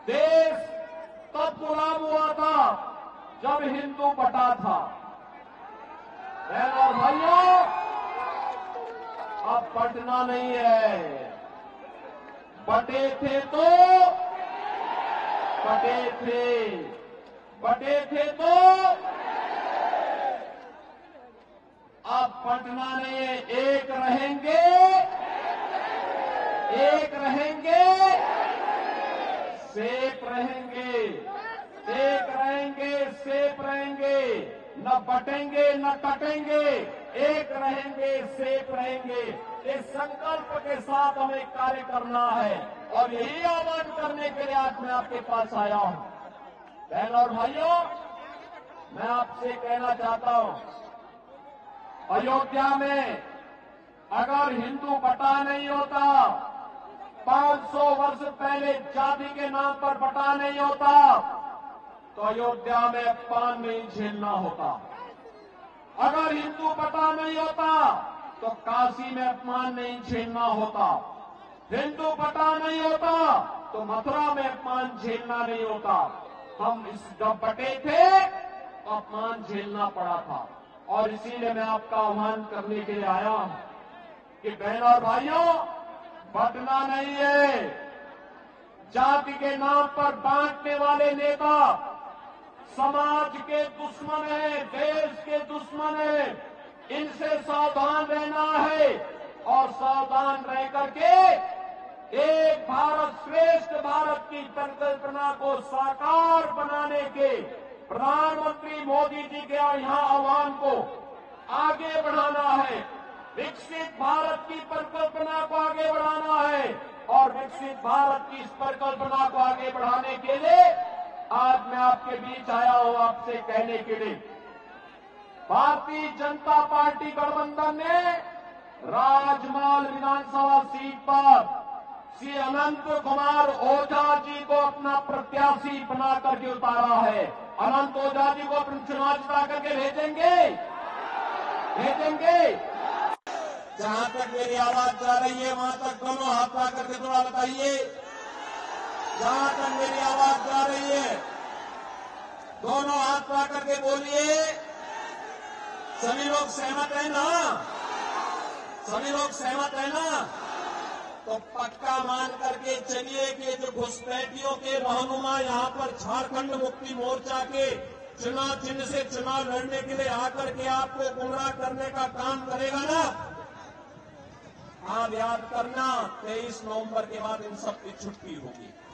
देश तब गुलाम हुआ था जब हिंदू बटा था। बहन और भाइयों, अब बटना नहीं है। बटे थे तो अब बटना नहीं है। एक रहेंगे, सेफ रहेंगे, सेफ रहेंगे। न बटेंगे न कटेंगे, एक रहेंगे, सेफ रहेंगे। इस संकल्प के साथ हमें कार्य करना है और यही आह्वान करने के लिए आज मैं आपके पास आया हूं। बहन और भाइयों, मैं आपसे कहना चाहता हूं, अयोध्या में अगर हिंदू बटा नहीं होता, 500 वर्ष पहले जाति के नाम पर बटा नहीं होता, तो अयोध्या में अपमान नहीं झेलना होता। अगर हिंदू बटा नहीं होता तो काशी में अपमान नहीं झेलना होता। हिंदू बटा नहीं होता तो मथुरा में अपमान झेलना नहीं होता। हम जब बटे थे तो अपमान झेलना पड़ा था और इसीलिए मैं आपका आह्वान करने के लिए आया हूं कि बहन और भाइयों, बटना नहीं है। जाति के नाम पर बांटने वाले नेता समाज के दुश्मन है, देश के दुश्मन है। इनसे सावधान रहना है और सावधान रह करके एक भारत श्रेष्ठ भारत की परिकल्पना को साकार बनाने के प्रधानमंत्री मोदी जी के यहाँ आह्वान को आगे बढ़ाना है। विकसित भारत की परिकल्पना को आगे बढ़ाना है और विकसित भारत की इस परिकल्पना को आगे बढ़ाने के लिए आज मैं आपके बीच आया हूं आपसे कहने के लिए, भारतीय जनता पार्टी गठबंधन ने राजमहल विधानसभा सीट पर श्री अनंत कुमार ओझा जी को अपना प्रत्याशी बना करके उतारा है। अनंत ओझा जी को अपने चुनाव जिता करके भेजेंगे। जहां तक मेरी आवाज जा रही है वहां तक दोनों हाथ ला करके थोड़ा बताइए। जहां तक मेरी आवाज जा रही है दोनों हाथ ला करके बोलिए। सभी लोग सहमत है ना? सभी लोग सहमत है ना? तो पक्का मान करके चलिए कि जो घुसपैठियों के रहनुमा यहाँ पर झारखंड मुक्ति मोर्चा के चुनाव चिन्ह से चुनाव लड़ने के लिए आकर के आपको गुमराह करने का काम करेगा ना, आप याद करना 23 नवंबर के बाद इन सब की छुट्टी होगी।